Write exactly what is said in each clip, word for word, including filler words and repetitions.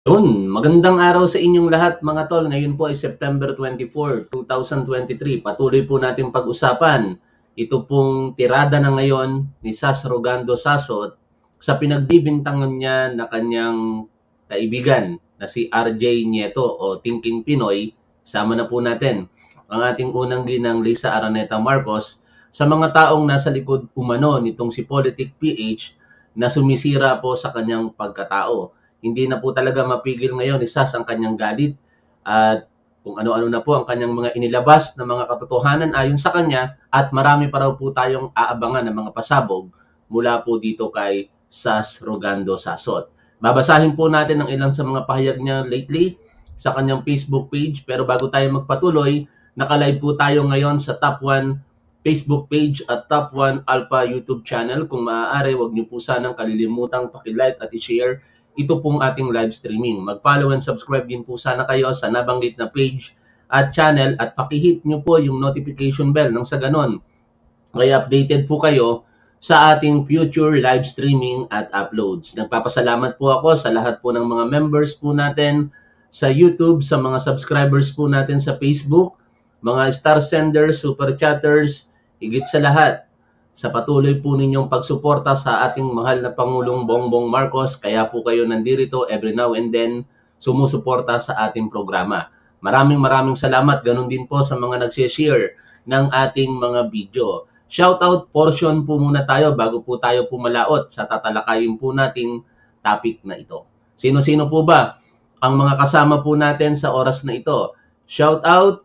Yun, magandang araw sa inyong lahat mga tol. Ngayon po ay September twenty-fourth, two thousand twenty-three. Patuloy po natin pag-usapan ito pong tirada na ngayon ni Sas Rogando Sasot sa pinagbibintangan niya na kanyang kaibigan na si R J Nieto o Thinking Pinoy. Sama na po natin ang ating unang ginang Lisa Araneta Marcos sa mga taong nasa likod umano nitong si Politic P H na sumisira po sa kanyang pagkatao. Hindi na po talaga mapigil ngayon ni Sas ang kanyang galit at kung ano-ano na po ang kanyang mga inilabas na mga katotohanan ayon sa kanya at marami pa raw po tayong aabangan ng mga pasabog mula po dito kay Sas Rogando Sasot. Babasahin po natin ang ilang sa mga pahayag niya lately sa kanyang Facebook page, pero bago tayo magpatuloy, naka-live po tayo ngayon sa Top one Facebook page at Top one Alpha YouTube channel. Kung maaari, wag niyo po sanang kalilimutang paki-like at i-share ito pong ating live streaming. Mag-follow and subscribe din po sana kayo sa nabanggit na page at channel at paki-hit nyo po yung notification bell nang sa ganon ay updated po kayo sa ating future live streaming at uploads. Nagpapasalamat po ako sa lahat po ng mga members po natin sa YouTube, sa mga subscribers po natin sa Facebook, mga star senders, super chatters, higit sa lahat sa patuloy po ninyong pagsuporta sa ating mahal na Pangulong Bongbong Marcos. Kaya po kayo nandito every now and then sumusuporta sa ating programa. Maraming maraming salamat. Ganun din po sa mga nag-share ng ating mga video. Shoutout portion po muna tayo bago po tayo pumalaot sa tatalakayin po nating topic na ito. Sino-sino po ba ang mga kasama po natin sa oras na ito? Shoutout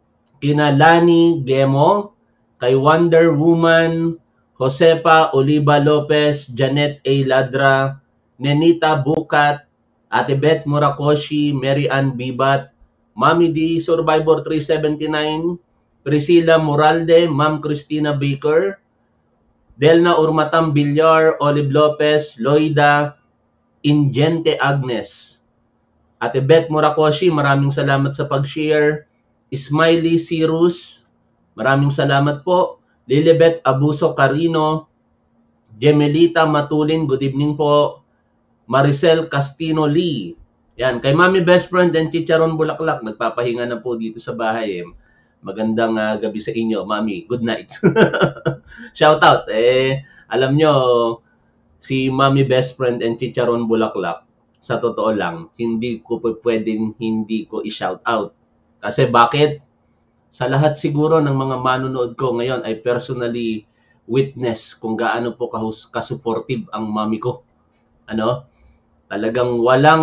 kina Lani Gemo, kay Wonder Woman, Josepa Oliva Lopez, Janet A. Ladra, Nenita Bukat, Ate Beth Murakoshi, Mary Ann Bibat, Mami D, Survivor three seventy-nine, Priscilla Moralde, Ma'am Christina Baker, Delna Urmatam Villar, Olive Lopez, Loida, Ingente Agnes, Ate Beth Murakoshi, maraming salamat sa pag-share. Smiley Cyrus, maraming salamat po. Lilibet Abuso Carino, Gemelita Matulin, good evening po. Maricel Castino Lee. Yan, kay Mami Best Friend and Chicharon Bulaklak, nagpapahinga na po dito sa bahay. Eh. Magandang uh, gabi sa inyo, Mami. Good night. Shout out. Eh, alam nyo, si Mami Best Friend and Chicharon Bulaklak, sa totoo lang, hindi ko po pwedeng hindi ko i-shout out. Kasi bakit? Sa lahat siguro ng mga manunood ko ngayon ay personally witness kung gaano po kasupportive ang mami ko. Ano? Talagang walang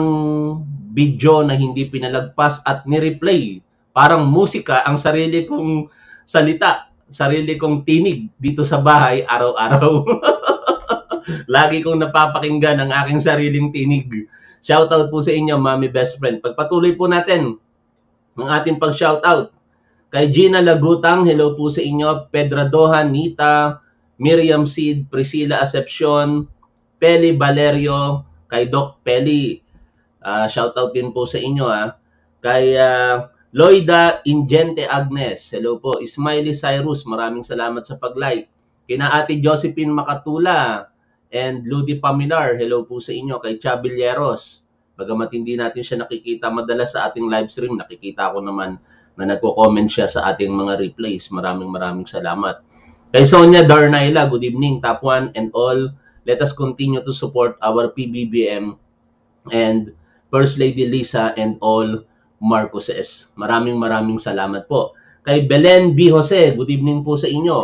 video na hindi pinalagpas at ni-replay. Parang musika ang sarili kong salita, sarili kong tinig dito sa bahay araw-araw. Lagi kong napapakinggan ang aking sariling tinig. Shoutout po sa inyo, Mami Best Friend. Pagpatuloy po natin ang ating pag-shoutout. Kay Gina Lagutang, hello po sa inyo. Pedra Dohan, Nita, Miriam Seed, Priscilla Acepcion, Peli Valerio, kay Doc Peli, uh, shoutout din po sa inyo. Ah. Kay uh, Loida Ingente Agnes, hello po. Smiley Cyrus, maraming salamat sa pag-like. Kina Ate Josephine Makatula and Ludi Pamilar, hello po sa inyo. Kay Chabilleros, bagamat hindi natin siya nakikita madalas sa ating live stream, nakikita ko naman na nagko-comment siya sa ating mga replays. Maraming maraming salamat. Kay Sonia Darnaila, good evening, Top one and all. Let us continue to support our P B B M and First Lady Lisa and all Marcoses. Maraming maraming salamat po. Kay Belen B. Jose, good evening po sa inyo.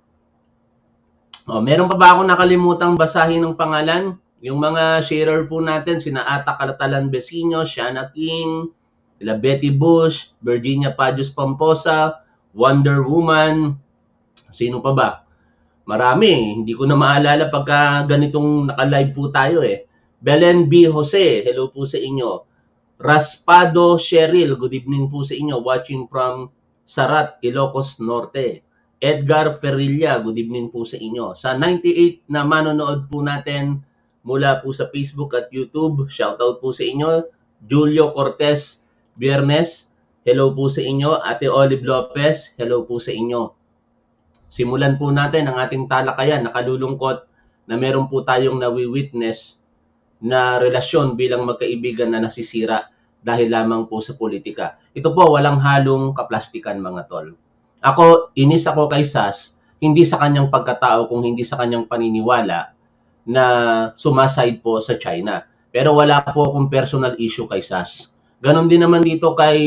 Oh, meron pa ba akong nakalimutang basahin ng pangalan? Yung mga sharer po natin, sina Ata Calatalan Besino, Shana King, ila Betty Bush, Virginia Padios Pamposa, Wonder Woman, sino pa ba? Marami, hindi ko na maalala pagka ganitong naka-live po tayo eh. Belen B. Jose, hello po sa inyo. Raspado Cheryl, good evening po sa inyo, watching from Sarat, Ilocos Norte. Edgar Ferrilla, good evening po sa inyo. Sa ninety-eight na manonood po natin mula po sa Facebook at YouTube, shoutout po sa inyo. Julio Cortez Biernes, hello po sa inyo. Ate Olive Lopez, hello po sa inyo. Simulan po natin ang ating talakayan. Nakalulungkot na meron po tayong nawi-witness na relasyon bilang magkaibigan na nasisira dahil lamang po sa politika. Ito po, walang halong kaplastikan mga tol. Ako, inis ako kay Sas, hindi sa kanyang pagkatao kung hindi sa kanyang paniniwala na sumaside po sa China. Pero wala po akong personal issue kay Sas. Ganon din naman dito kay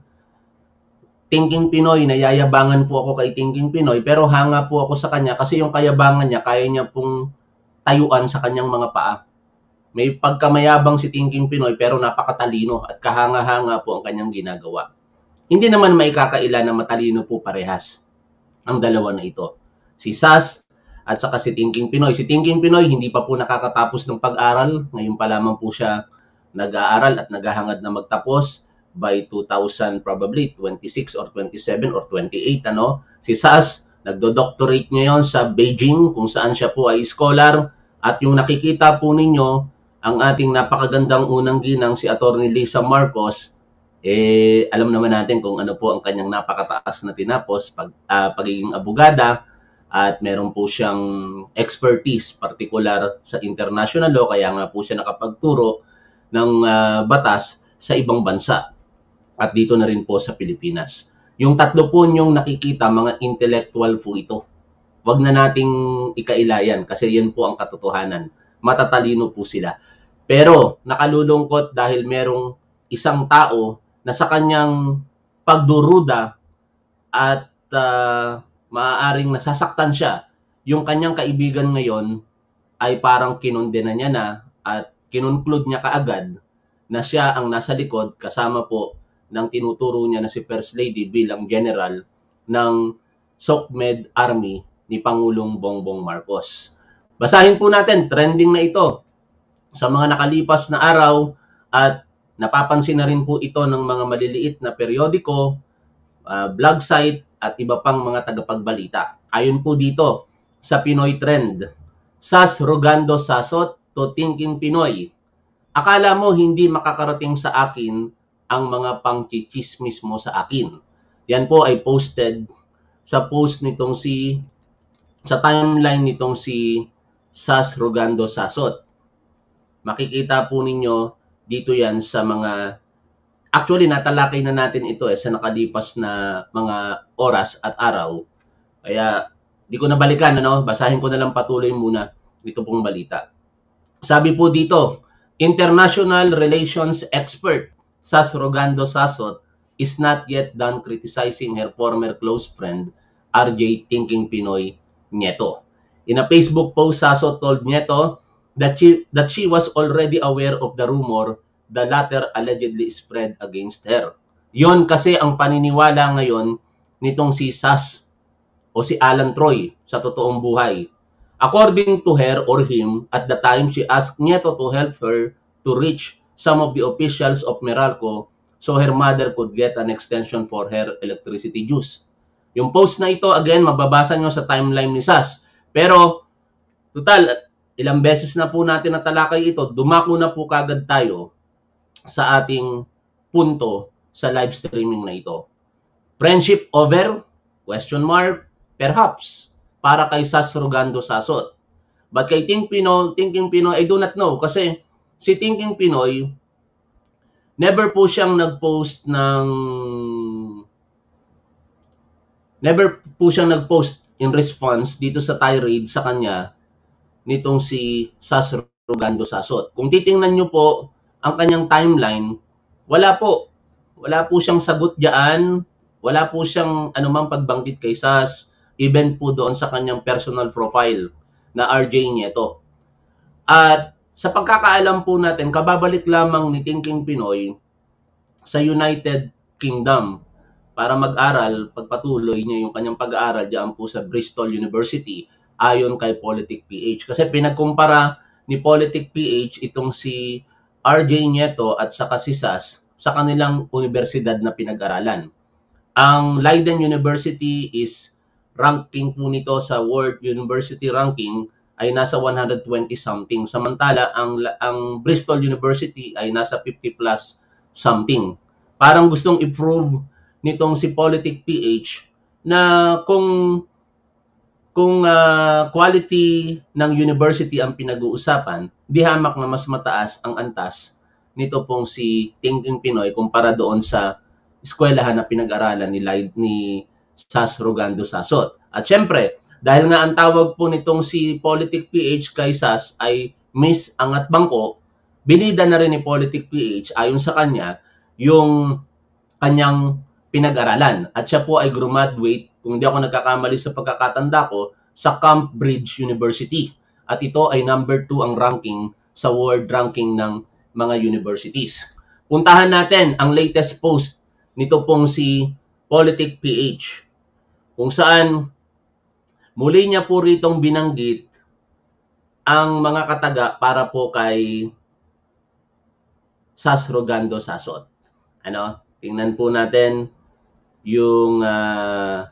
Thinking Pinoy, nayayabangan po ako kay Thinking Pinoy, pero hanga po ako sa kanya kasi yung kayabangan niya, kaya niya pong tayuan sa kanyang mga paa. May pagkamayabang si Thinking Pinoy pero napakatalino at kahanga-hanga po ang kanyang ginagawa. Hindi naman maikakaila na matalino po parehas ang dalawa na ito. Si Sas at saka si Thinking Pinoy. Si Thinking Pinoy hindi pa po nakakatapos ng pag-aral. Ngayon pa lamang po siya nag-aaral at naghahangad na magtapos by two thousand probably twenty-six or twenty-seven or twenty-eight ano. Si Sas nagdo-doctorate ngayon sa Beijing kung saan siya po ay scholar at yung nakikita po ninyo ang ating napakagandang unang ginang si Attorney Lisa Marcos, eh alam naman natin kung ano po ang kanyang napakataas na tinapos pag uh, pagiging abogada at meron po siyang expertise particular sa international law kaya nga po siya nakapagturo ng uh, batas sa ibang bansa. At dito na rin po sa Pilipinas. Yung tatlo po nyong nakikita, mga intellectual po ito. Huwag na nating ikailayan kasi yan po ang katotohanan. Matatalino po sila. Pero nakalulungkot dahil merong isang tao na sa kanyang pagduruda at uh, maaaring nasasaktan siya. Yung kanyang kaibigan ngayon ay parang kinondena niya na at kinunclude niya kaagad na siya ang nasa likod kasama po ng tinuturo niya na si First Lady bilang general ng SOCMED Army ni Pangulong Bongbong Marcos. Basahin po natin, trending na ito sa mga nakalipas na araw at napapansin na rin po ito ng mga maliliit na periodiko, uh, blog site at iba pang mga tagapagbalita. Ayon po dito sa Pinoy Trend, Sas Rogando Sasot to Thinking Pinoy. Akala mo hindi makakarating sa akin ang mga pangchichismis mo sa akin. Yan po ay posted sa post nitong si, sa timeline nitong si Sas Rogando Sasot. Makikita po ninyo dito yan sa mga, actually natalakay na natin ito eh sa nakalipas na mga oras at araw. Kaya di ko na balikan, ano? Basahin ko na lang patuloy muna ito pong balita. Sabi po dito, International Relations Expert Sas Rogando Sasot is not yet done criticizing her former close friend, R J Thinking Pinoy Nieto. In a Facebook post, Sasot told Nieto that she, that she was already aware of the rumor the latter allegedly spread against her. Yon kasi ang paniniwala ngayon nitong si Sas o si Alan Troy sa totoong buhay. According to her or him, at the time she asked Nieto to help her to reach some of the officials of Meralco so her mother could get an extension for her electricity dues. Yung post na ito, again, mababasa nyo sa timeline ni Sas. Pero, total, ilang beses na po natin natalakay ito, dumako na po kagad tayo sa ating punto sa live streaming na ito. Friendship over? Question mark? Perhaps. Para kay Sas Rogando Sasot. But kay Think Pinoy, Thinking Pinoy, I do not know. Kasi si Thinking Pinoy, never po siyang nag-post ng never po siyang nag-post in response dito sa tirade sa kanya nitong si Sas Rogando Sasot. Kung titingnan nyo po ang kanyang timeline, wala po. Wala po siyang sagot diyan, wala po siyang anumang pagbanggit kay Sas, even po doon sa kanyang personal profile na R J Nieto. At sa pagkakaalam po natin, kababalik lamang ni Thinking Pinoy sa United Kingdom para mag-aral, pagpatuloy niya yung kanyang pag-aaral diyan po sa Bristol University ayon kay Politic P H. Kasi pinagkumpara ni Politic P H itong si R J Nieto at saka si Sas sa kanilang universidad na pinag-aralan. Ang Leiden University is ranking po nito sa World University Ranking ay nasa one hundred twenty something. Samantala, ang, ang Bristol University ay nasa fifty plus something. Parang gustong i-prove nitong si Politic P H na kung kung uh, quality ng university ang pinag-uusapan, di hamak na mas mataas ang antas nito pong si Thinking Pinoy kumpara doon sa eskwelahan na pinag-aralan ni, ni Sas Rogando Sasot. At syempre, dahil nga ang tawag po nitong si Politic P H kay Sas ay Miss Angat Bangko, binida na rin ni Politic P H ayon sa kanya yung kanyang pinag-aralan. At siya po ay graduate, kung hindi ako nagkakamali sa pagkakatanda ko, sa Cambridge University. At ito ay number two ang ranking sa world ranking ng mga universities. Puntahan natin ang latest post nito pong si Politic P H, kung saan muli niya po ritong binanggit ang mga kataga para po kay Sas Rogando Sasot. Ano? Tingnan po natin yung uh,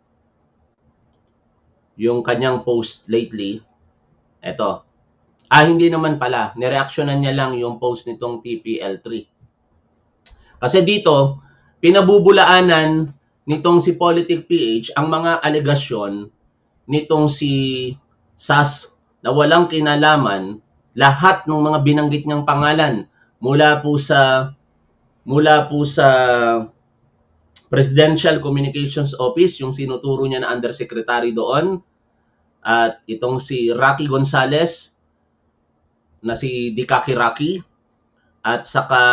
yung kanyang post lately. Ito. Ah, hindi naman pala. Nireaksyonan niya lang yung post nitong T P L three. Kasi dito, pinabubulaanan nitong si Politic P H ang mga alegasyon nitong si Sas na walang kinalaman lahat ng mga binanggit niyang pangalan mula po sa mula po sa Presidential Communications Office, yung sinuturo niya na undersecretary doon, at itong si Rocky Gonzales na si Dikaki Rocky, at saka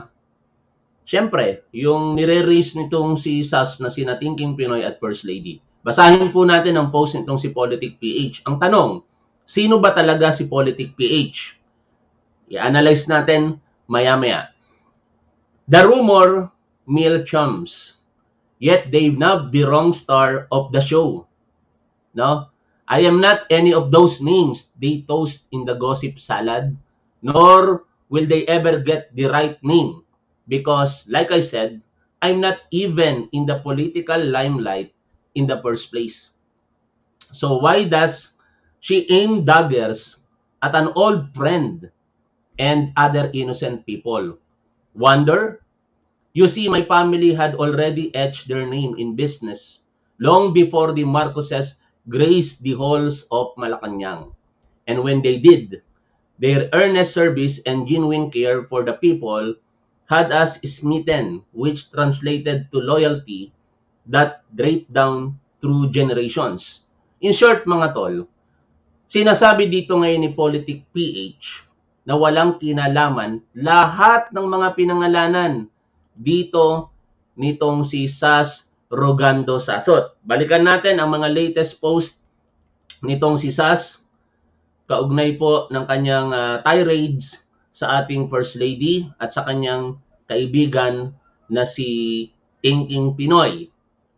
syempre yung nire-raise nitong si Sas na si Thinking Pinoy at First Lady. Basahin po natin ang post nitong si Politic P H. Ang tanong, sino ba talaga si Politic P H? I-analyze natin maya-maya. The rumor mill chums, yet they nabbed the wrong star of the show. No? I am not any of those names they toast in the gossip salad, nor will they ever get the right name. Because, like I said, I'm not even in the political limelight in the first place. So why does she aim daggers at an old friend and other innocent people? Wonder? You see, my family had already etched their name in business long before the Marcoses graced the halls of Malacanang. And when they did, their earnest service and genuine care for the people had us smitten, which translated to loyalty that draped down through generations. In short, mga tol, sinasabi dito ngayon ni Politic P H na walang kinalaman lahat ng mga pinangalanan dito nitong si Sas Rogando Sasot. Balikan natin ang mga latest post nitong si Sas kaugnay po ng kanyang uh, tirades sa ating First Lady at sa kanyang kaibigan na si Thinking Pinoy.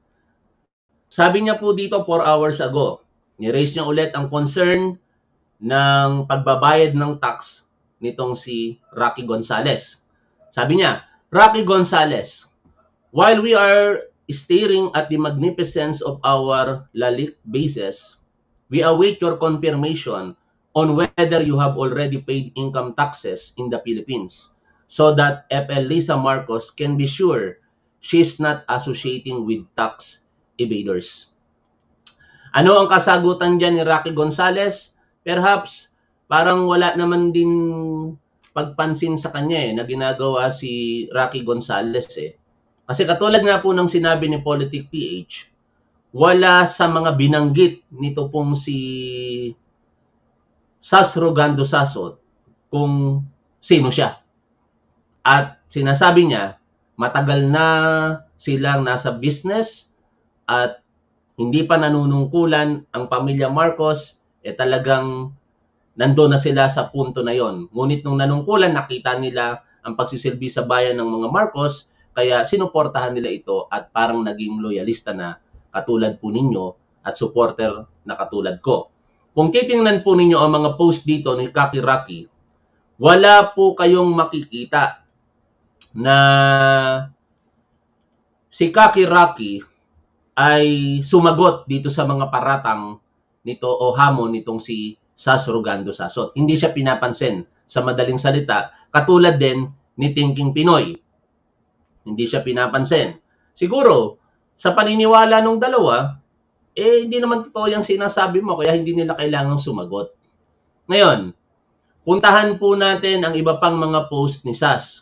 Sabi niya po dito four hours ago, ni-raise niya ulit ang concern ng pagbabayad ng tax nitong si Rocky Gonzales. Sabi niya, Rocky Gonzales, while we are staring at the magnificence of our Laliq bases, we await your confirmation on whether you have already paid income taxes in the Philippines so that F L Lisa Marcos can be sure she's not associating with tax evaders. Ano ang kasagutan dyan ni Rocky Gonzales? Perhaps parang wala naman din pagpansin sa kanya eh, na ginagawa si Rocky Gonzales eh. Kasi katulad nga po ng sinabi ni Politic P H, wala sa mga binanggit nito pong si Sas Rogando Sasot kung sino siya. At sinasabi niya, matagal na silang nasa business at hindi pa nanunungkulan ang pamilya Marcos, eh talagang nandoon na sila sa punto na yon. Ngunit nung nanungkulan, nakita nila ang pagsisilbi sa bayan ng mga Marcos, kaya sinuportahan nila ito at parang naging loyalista na katulad po ninyo at supporter na katulad ko. Kung titingnan po ninyo ang mga post dito ni Kaki Rocky, wala po kayong makikita na si Kaki Rocky ay sumagot dito sa mga paratang nito o hamon nitong si Sas Rogando Sasot. Hindi siya pinapansin. Sa madaling salita, katulad din ni Thinking Pinoy. Hindi siya pinapansin. Siguro, sa paniniwala ng dalawa, eh hindi naman totoo yung sinasabi mo, kaya hindi nila kailangang sumagot. Ngayon, puntahan po natin ang iba pang mga post ni Sas.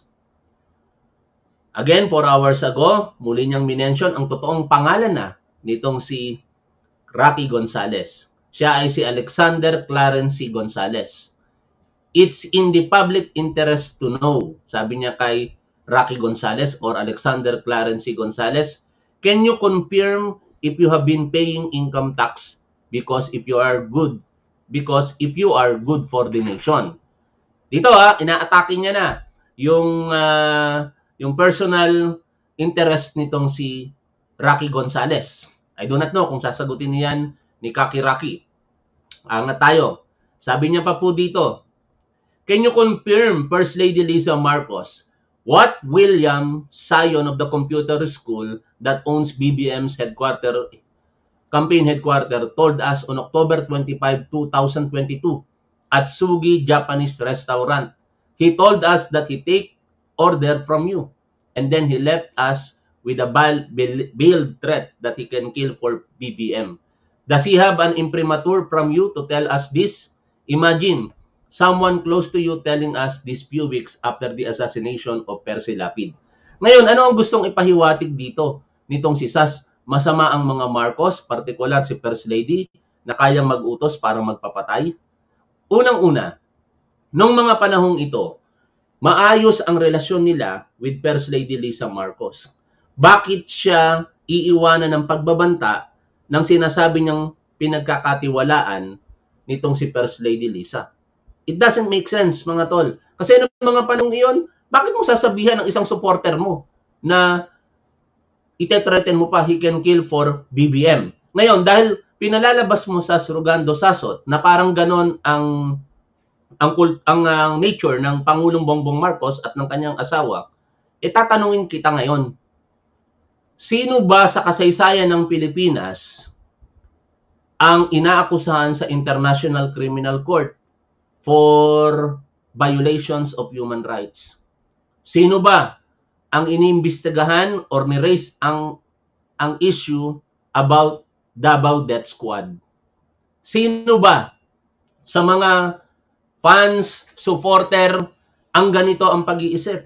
Again, four hours ago, muli niyang minention ang totoong pangalan na nitong si Rocky Gonzales. Siya ay si Alexander Clarence Gonzales. It's in the public interest to know, sabi niya kay Rocky Gonzales or Alexander Clarence Gonzales, can you confirm if you have been paying income tax because if you are good, because if you are good for the nation. Dito ha, inaatake niya na yung uh, yung personal interest nitong si Rocky Gonzales. I do not know kung sasagutin niyan ni Kaki Rocky. Angat tayo. Sabi niya pa po dito, can you confirm, First Lady Lisa Marcos, what William Sion of the computer school that owns B B M's headquarter, campaign headquarter told us on October twenty-fifth, two thousand twenty-two at Sugi Japanese Restaurant? He told us that he take order from you, and then he left us with a veiled threat that he can kill for B B M. Does he have an imprimatur from you to tell us this? Imagine someone close to you telling us this few weeks after the assassination of Percy Lapid. Ngayon, ano ang gustong ipahiwatig dito nitong si Sas? Masama ang mga Marcos, partikular si First Lady, na kayang mag-utos para magpapatay? Unang-una, nung mga panahong ito, maayos ang relasyon nila with First Lady Lisa Marcos. Bakit siya iiwanan ng pagbabanta ng sinasabi niyang pinagkakatiwalaan nitong si First Lady Lisa? It doesn't make sense, mga tol. Kasi ng mga panahong iyon, bakit mo sasabihan ng isang supporter mo na ite-threaten mo pa, he can kill for B B M? Ngayon, dahil pinalalabas mo sa Rogando Sasot na parang ganon ang ang, ang, ang nature ng Pangulong Bongbong Marcos at ng kanyang asawa, e tatanungin kita ngayon, sino ba sa kasaysayan ng Pilipinas ang inaakusahan sa International Criminal Court for violations of human rights? Sino ba ang iniimbestigahan or ni-raise ang, ang issue about Davao Death Squad? Sino ba sa mga fans, supporter, ang ganito ang pag-iisip?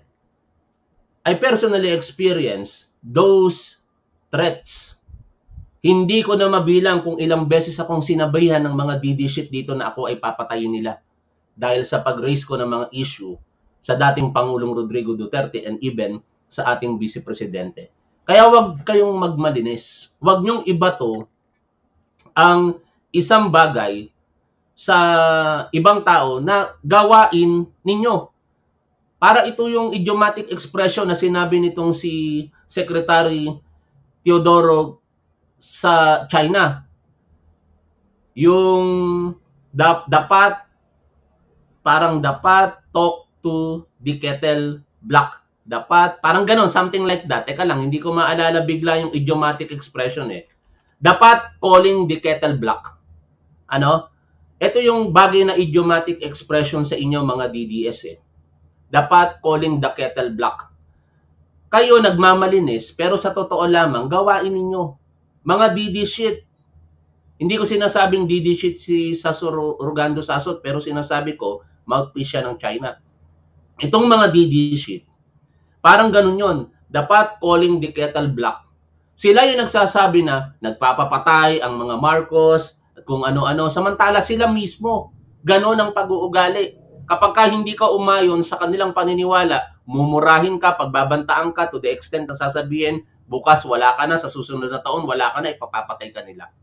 I personally experienced those threats. Hindi ko na mabilang kung ilang beses akong sinabayhan ng mga D D shit dito na ako ay papatayin nila dahil sa pag-raise ko ng mga issue sa dating Pangulong Rodrigo Duterte and even sa ating Vice Presidente. Kaya wag kayong magmalinis. Wag niyong ibato ang isang bagay sa ibang tao na gawain ninyo. Para ito yung idiomatic expression na sinabi nitong si Secretary Teodoro sa China. Yung dap, dapat, parang dapat talk to the kettle black. Dapat, parang ganon, something like that. Teka lang, hindi ko maalala bigla yung idiomatic expression eh. Dapat calling the kettle black. Ano? Ito yung bagay na idiomatic expression sa inyo mga D D S eh. Dapat calling the kettle black. Kayo nagmamalinis, pero sa totoo lamang, gawain ninyo. Mga D D shit. Hindi ko sinasabing D D shit si Saso Rogando Sasot, pero sinasabi ko, mouthpiece siya ng China. Itong mga D D shit, parang ganun yon. Dapat calling the kettle black. Sila yung nagsasabi na nagpapapatay ang mga Marcos, at kung ano-ano, samantala sila mismo, gano'n ang pag-uugali. Kapag ka hindi ka umayon sa kanilang paniniwala, mumurahin ka, pagbabantaan ka to the extent na sasabihin, bukas wala ka na, sa susunod na taon wala ka na, ipapapatay ka nila.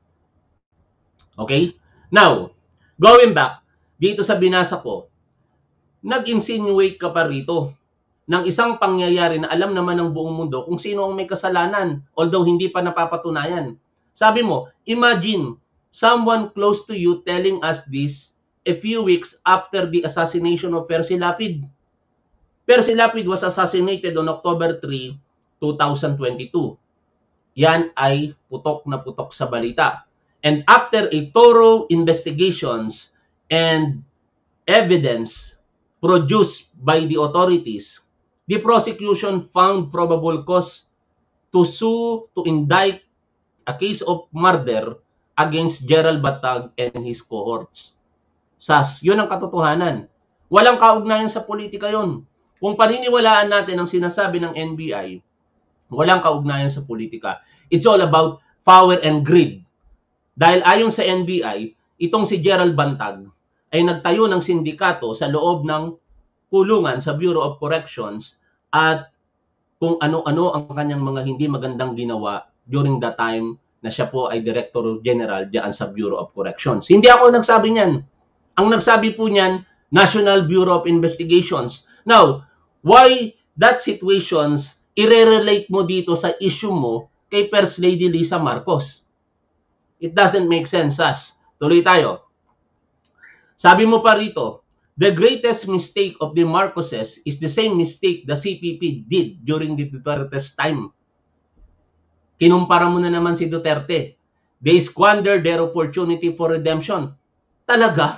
Okay? Now, going back, dito sa binasa ko, nag-insinuate ka pa rito ng isang pangyayari na alam naman ng buong mundo kung sino ang may kasalanan, although hindi pa napapatunayan. Sabi mo, imagine, someone close to you telling us this a few weeks after the assassination of Percy Lapid. Percy Lapid was assassinated on October third, two thousand twenty-two. Yan ay putok na putok sa balita. And after a thorough investigations and evidence produced by the authorities, the prosecution found probable cause to sue, to indict a case of murder against Gerald Batag and his cohorts. Sas, yun ang katotohanan. Walang kaugnayan sa politika yun. Kung paniniwalaan natin ang sinasabi ng N B I, walang kaugnayan sa politika. It's all about power and greed. Dahil ayon sa N B I, itong si Gerald Batag ay nagtayo ng sindikato sa loob ng kulungan sa Bureau of Corrections at kung ano-ano ang kanyang mga hindi magandang ginawa during the time na siya po ay Director General diyan sa Bureau of Corrections. Hindi ako nagsabi niyan. Ang nagsabi po niyan, National Bureau of Investigations. Now, why that situations i-relate mo dito sa issue mo kay First Lady Lisa Marcos? It doesn't make sense, Sas. Tuloy tayo. Sabi mo pa rito, the greatest mistake of the Marcoses is the same mistake the C P P did during the Duterte's time. Kinumpara mo na naman si Duterte. They squandered their opportunity for redemption. Talaga?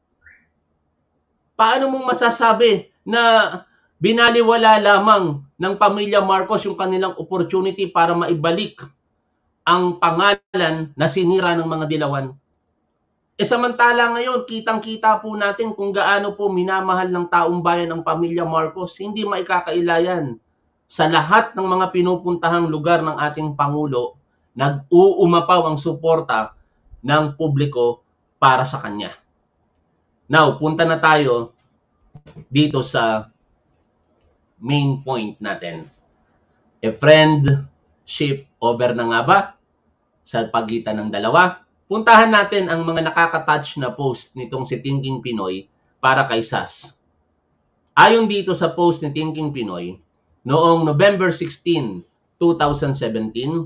Paano mong masasabi na binaliwala lamang ng pamilya Marcos yung kanilang opportunity para maibalik ang pangalan na sinira ng mga dilawan? E samantala ngayon, kitang-kita po natin kung gaano po minamahal ng taong bayan ang pamilya Marcos. Hindi maikakailayan. Sa lahat ng mga pinupuntahang lugar ng ating Pangulo, nag-uumapaw ang suporta ng publiko para sa kanya. Now, punta na tayo dito sa main point natin. A friendship over na nga ba sa pagitan ng dalawa? Puntahan natin ang mga nakaka-touch na post nitong si Thinking Pinoy para kay Sas. Ayon dito sa post ni Thinking Pinoy, noong November sixteenth, two thousand seventeen,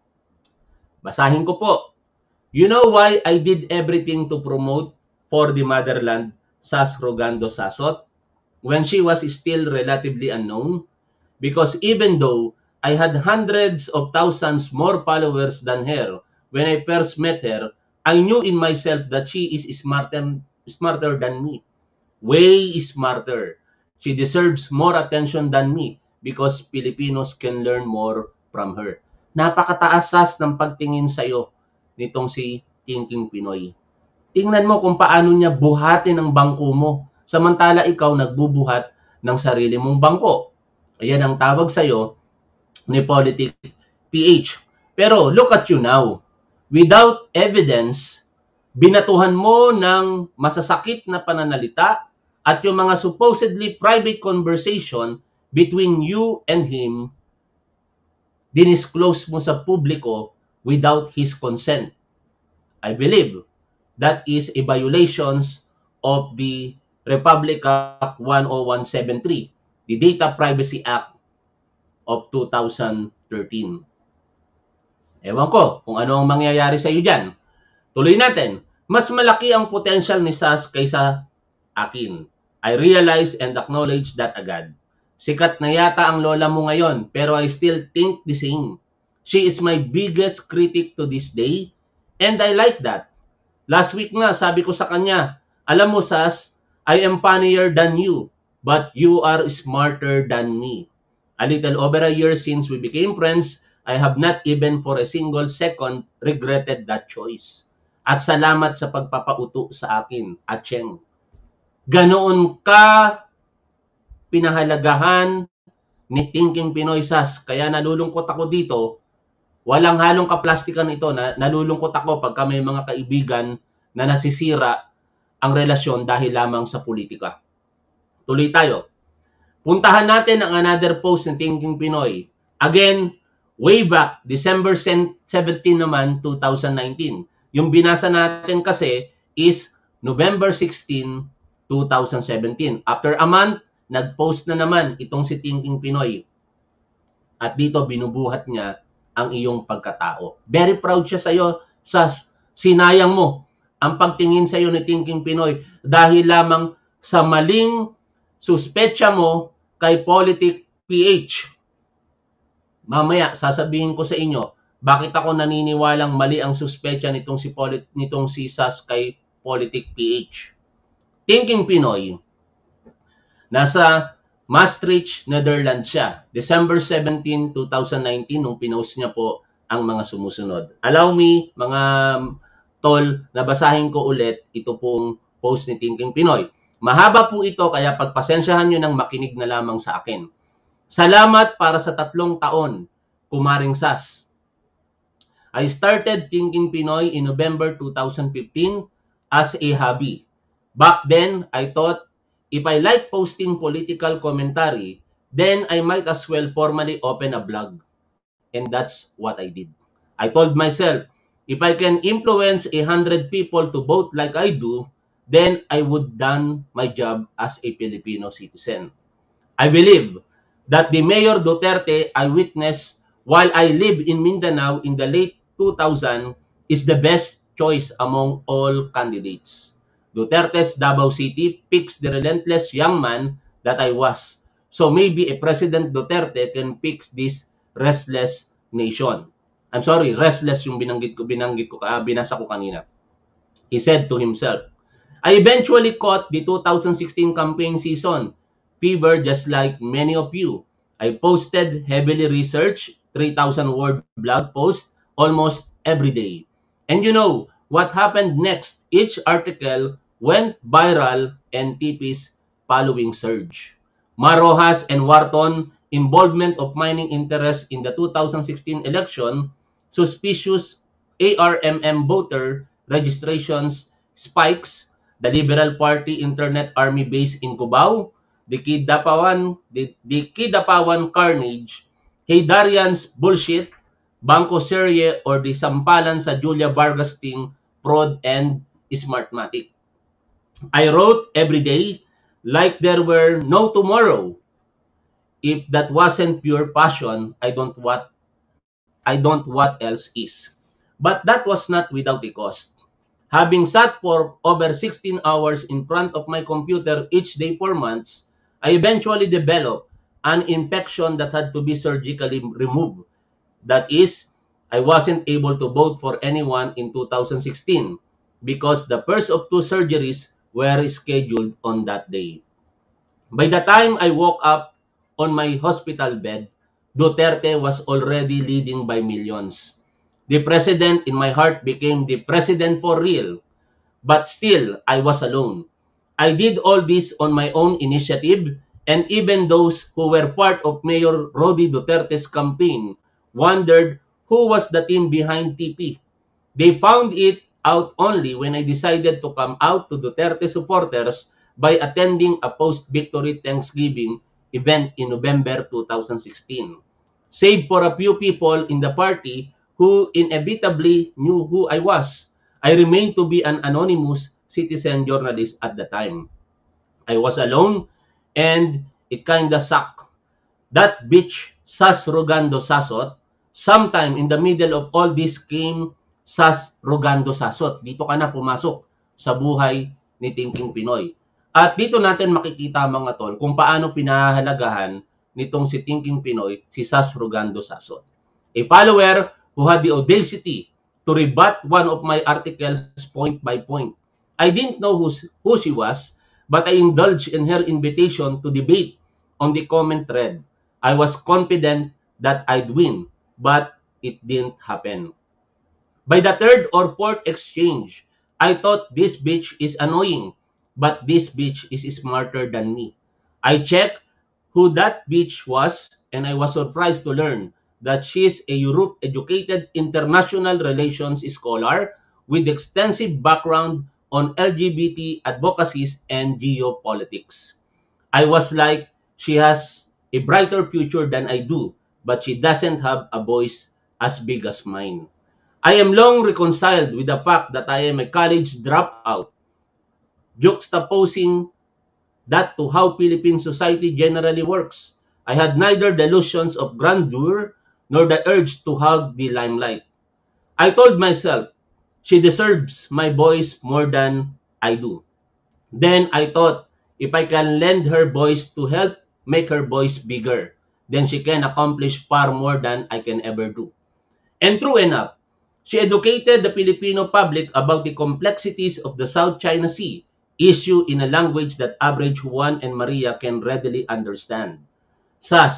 basahin ko po. You know why I did everything to promote for the motherland Sas Rogando Sasot when she was still relatively unknown? Because even though I had hundreds of thousands more followers than her when I first met her, I knew in myself that she is smarter, smarter than me. Way smarter. She deserves more attention than me because Filipinos can learn more from her. Napakataas, Sas, ng pagtingin sa'yo nitong si Thinking Pinoy. Tingnan mo kung paano niya buhatin ang bangko mo, samantala ikaw nagbubuhat ng sarili mong bangko. Ayan ang tawag sa'yo ni Politic P H. Pero look at you now. Without evidence, binatuhan mo ng masasakit na pananalita at yung mga supposedly private conversation between you and him, dinisclose mo sa publiko without his consent. I believe that is a violations of the Republic Act one oh one seventy-three, the Data Privacy Act of two thousand thirteen. Ewan ko kung ano ang mangyayari sa iyo dyan. Tuloy natin. Mas malaki ang potential ni Sas kaysa akin. I realize and acknowledge that agad. Sikat na yata ang lola mo ngayon, pero I still think the same. She is my biggest critic to this day, and I like that. Last week nga, sabi ko sa kanya, alam mo Sas, I am funnier than you, but you are smarter than me. A little over a year since we became friends, I have not even for a single second regretted that choice. At salamat sa pagpapauto sa akin, Acheng. Ganoon ka pinahalagahan ni Thinking Pinoy, Sas. Kaya nalulungkot ako dito. Walang halong kaplastikan ito. Na, nalulungkot ako pagka may mga kaibigan na nasisira ang relasyon dahil lamang sa politika. Tuloy tayo. Puntahan natin ang another post ni Thinking Pinoy. Again, way back, December seventeenth naman, two thousand nineteen. Yung binasa natin kasi is November sixteenth, two thousand seventeen. After a month, nag-post na naman itong si Thinking Pinoy. At dito, binubuhat niya ang iyong pagkatao. Very proud siya sa'yo, Sas. Sinayang mo ang pagtingin sa'yo ni Thinking Pinoy dahil lamang sa maling suspetsya mo kay Politic P H. Mamaya, sasabihin ko sa inyo, bakit ako naniniwalang mali ang suspetsya nitong si, Polit nitong si Sas kay Politic P H. Thinking Pinoy, nasa Maastricht, Netherlands siya. December seventeenth, two thousand nineteen, nung pinost niya po ang mga sumusunod. Allow me, mga tol, na basahin ko ulit ito pong post ni Thinking Pinoy. Mahaba po ito, kaya pagpasensyahan nyo ng makinig na lamang sa akin. Salamat para sa tatlong taon, Kumaring Sas. I started Thinking Pinoy in November two thousand fifteen as a hobby. Back then, I thought, if I like posting political commentary, then I might as well formally open a blog. And that's what I did. I told myself, if I can influence a hundred people to vote like I do, then I would done my job as a Filipino citizen. I believe that the Mayor Duterte I witnessed while I lived in Mindanao in the late two thousand is the best choice among all candidates. Duterte's Davao City picks the relentless young man that I was. So maybe a President Duterte can fix this restless nation. I'm sorry, restless yung binanggit ko, binanggit ko, uh, binasa ko kanina. He said to himself. I eventually caught the two thousand sixteen campaign season fever just like many of you. I posted heavily researched three thousand word blog posts almost every day. And you know what happened next? Each article went viral and T P's following surge. Marojas and Wharton involvement of mining interests in the two thousand sixteen election, suspicious A R M M voter registrations spikes, the Liberal Party Internet Army base in Cubao, the Kidapawan, the, the Kidapawan carnage, Haydarian's bullshit, Bangko Serie, or the sampalan sa Julia Vargas Ting, fraud and Smartmatic. I wrote every day like there were no tomorrow. If that wasn't pure passion, I don't what I don't what else is. But that was not without a cost. Having sat for over sixteen hours in front of my computer each day for months, I eventually developed an infection that had to be surgically removed. That is, I wasn't able to vote for anyone in two thousand sixteen because the first of two surgeries were scheduled on that day. By the time I woke up on my hospital bed, Duterte was already leading by millions. The president in my heart became the president for real. But still, I was alone. I did all this on my own initiative, and even those who were part of Mayor Rody Duterte's campaign wondered who was the team behind T P. They found it out only when I decided to come out to Duterte supporters by attending a post-victory Thanksgiving event in November two thousand sixteen. Save for a few people in the party who inevitably knew who I was, I remained to be an anonymous citizen journalist at the time. I was alone and it kinda sucked. That bitch, Sas Rogando Sasot, sometime in the middle of all this came Sas Rogando Sasot. Dito ka na pumasok sa buhay ni Thinking Pinoy. At dito natin makikita mga tol kung paano pinahahalagahan nitong si Thinking Pinoy, si Sas Rogando Sasot. A follower who had the audacity to rebut one of my articles point by point. I didn't know who, who she was, but I indulged in her invitation to debate on the comment thread. I was confident that I'd win, but it didn't happen. By the third or fourth exchange, I thought this bitch is annoying, but this bitch is smarter than me. I checked who that bitch was, and I was surprised to learn that she is a Europe-educated international relations scholar with extensive background on L G B T advocacies and geopolitics. I was like, she has a brighter future than I do, but she doesn't have a voice as big as mine. I am long reconciled with the fact that I am a college dropout, juxtaposing that to how Philippine society generally works. I had neither delusions of grandeur nor the urge to hug the limelight. I told myself, she deserves my voice more than I do. Then I thought, if I can lend her voice to help make her voice bigger, then she can accomplish far more than I can ever do. And true enough, she educated the Filipino public about the complexities of the South China Sea issue in a language that average Juan and Maria can readily understand. Sas,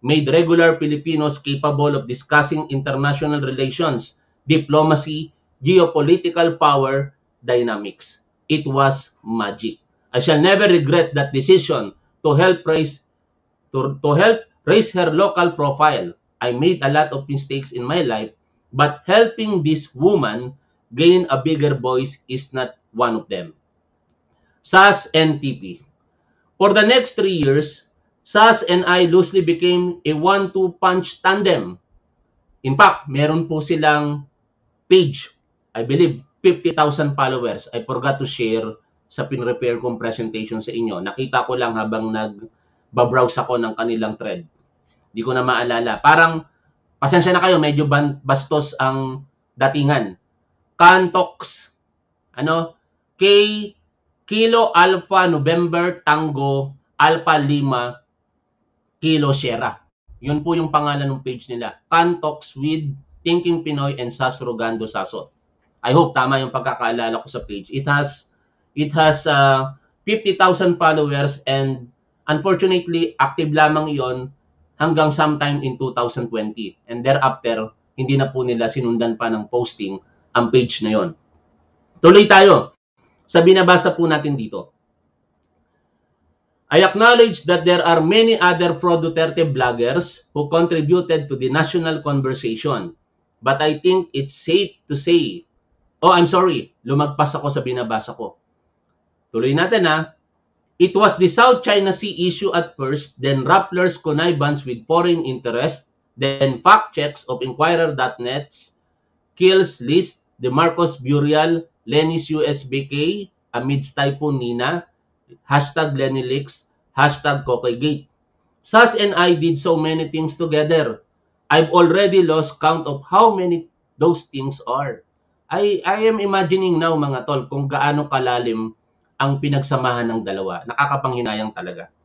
made regular Filipinos capable of discussing international relations, diplomacy, geopolitical power dynamics. It was magic. I shall never regret that decision to help raise to, to help raise her local profile. I made a lot of mistakes in my life, but helping this woman gain a bigger voice is not one of them. S A S and T P. For the next three years, S A S and I loosely became a one two punch tandem. In fact, meron po silang page, I believe fifty thousand followers. I forgot to share sa pin-repair kong presentation sa inyo. Nakita ko lang habang nag-browse ako ng kanilang thread. Di ko na maalala. Parang, pasensya na kayo, medyo bastos ang datingan. Cantox, ano, K, Kilo Alpha November Tango Alpha Lima Kilo Sierra. Yun po yung pangalan ng page nila. Cantox with Thinking Pinoy and S A S Rogando Sasot. I hope tama yung pagkakaalala ko sa page. It has it has uh, fifty thousand followers and unfortunately active lamang yon hanggang sometime in two thousand twenty. And thereafter, hindi na po nila sinundan pa ng posting ang page na yon. Tuloy tayo sa binabasa po natin dito. I acknowledge that there are many other pro-Duterte bloggers who contributed to the national conversation. But I think it's safe to say, oh, I'm sorry, lumagpas ako sa binabasa ko. Tuloy natin ha. It was the South China Sea issue at first, then Rappler's connivance with foreign interests, then fact checks of Inquirer dot net's kills list, the Marcos Burial, Lenny's U S B K, amidst Typhoon Nina, hashtag Lenny Leaks, hashtag Kokaygate. S A S and I did so many things together. I've already lost count of how many those things are. I, I am imagining now mga tol kung gaano kalalim ang pinagsamahan ng dalawa. Nakakapanghinayang talaga.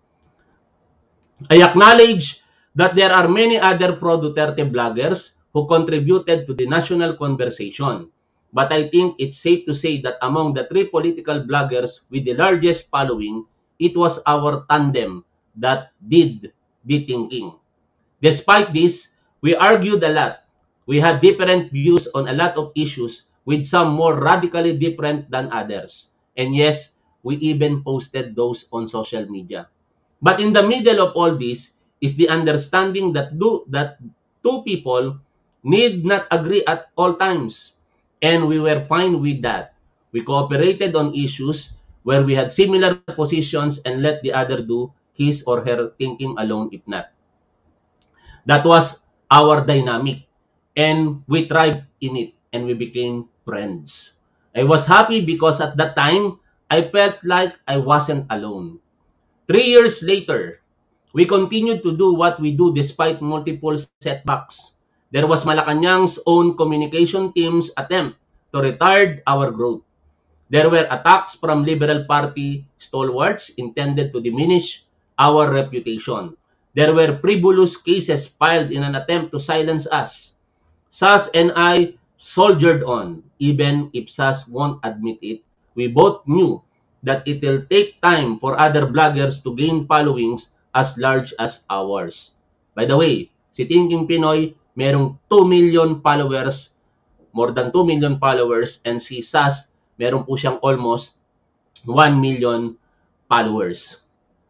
I acknowledge that there are many other pro-Duterte bloggers who contributed to the national conversation. But I think it's safe to say that among the three political bloggers with the largest following, it was our tandem that did the thinking. Despite this, we argued a lot. We had different views on a lot of issues, with some more radically different than others. And yes, we even posted those on social media. But in the middle of all this is the understanding that, do, that two people need not agree at all times. And we were fine with that. We cooperated on issues where we had similar positions and let the other do his or her thinking alone if not. That was our dynamic. And we thrived in it. And we became friends. I was happy because at that time, I felt like I wasn't alone. Three years later, we continued to do what we do despite multiple setbacks. There was Malacanang's own communication team's attempt to retard our growth. There were attacks from Liberal Party stalwarts intended to diminish our reputation. There were frivolous cases filed in an attempt to silence us. S A S and I soldiered on, even if S A S won't admit it. We both knew that it will take time for other bloggers to gain followings as large as ours. By the way, si Thinking Pinoy, merong two million followers, more than two million followers, and si S A S, meron po siyang almost one million followers.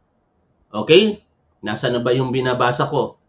Okay? Nasa na ba yung binabasa ko?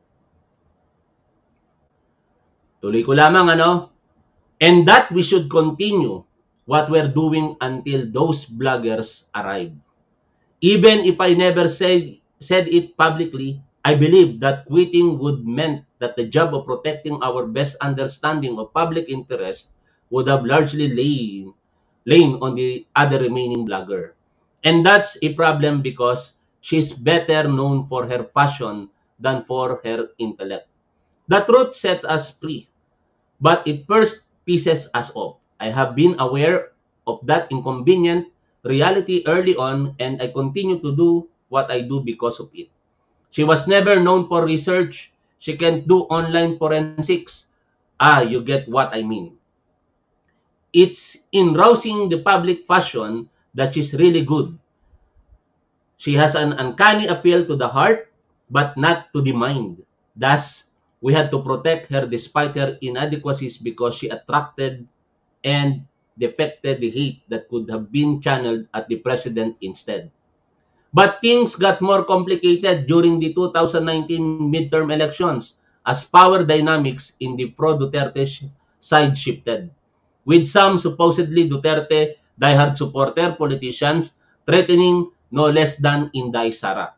Tuloy ko lamang, ano? And that we should continue what we're doing until those bloggers arrive. Even if I never said, said it publicly, I believe that quitting would meant that the job of protecting our best understanding of public interest would have largely lain, lain on the other remaining blogger. And that's a problem because she's better known for her passion than for her intellect. The truth set us free, but it first pisses us off. I have been aware of that inconvenient reality early on, and I continue to do what I do because of it. She was never known for research. She can't do online forensics. Ah, you get what I mean. It's in rousing the public fashion that she's really good. She has an uncanny appeal to the heart, but not to the mind. Thus, we had to protect her despite her inadequacies because she attracted and deflected the hate that could have been channeled at the president instead. But things got more complicated during the two thousand nineteen midterm elections as power dynamics in the pro-Duterte side shifted, with some supposedly Duterte diehard supporter politicians threatening no less than Inday Sara.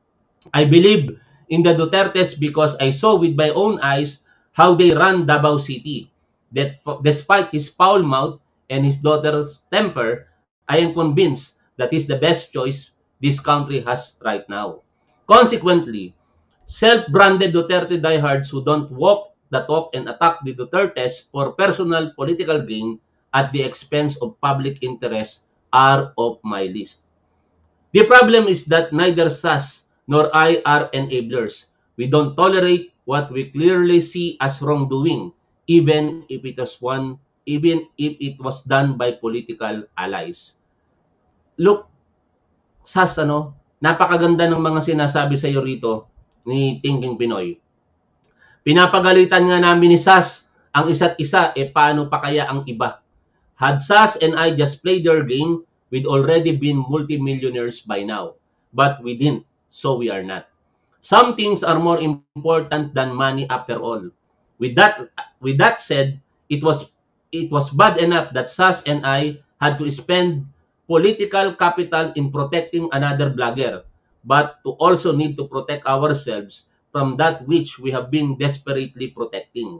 I believe in the Dutertes because I saw with my own eyes how they ran Davao City. That despite his foul mouth and his daughter's temper, I am convinced that is the best choice this country has right now. Consequently, self-branded Duterte diehards who don't walk the talk and attack the Dutertes for personal political gain at the expense of public interest are off my list. The problem is that neither S A S nor I are enablers. We don't tolerate what we clearly see as wrongdoing, even if it was one, even if it was done by political allies. Look, S A S, ano, napakaganda ng mga sinasabi sa iyo rito ni Thinking Pinoy. Pinapagalitan nga namin ni S A S ang isa't isa, eh paano pa kaya ang iba? Had S A S and I just played their game, we'd already been multimillionaires by now. But we didn't, so we are not. Some things are more important than money after all. With that, with that said, it was it was bad enough that S A S and I had to spend political capital in protecting another blogger, but to also need to protect ourselves from that which we have been desperately protecting.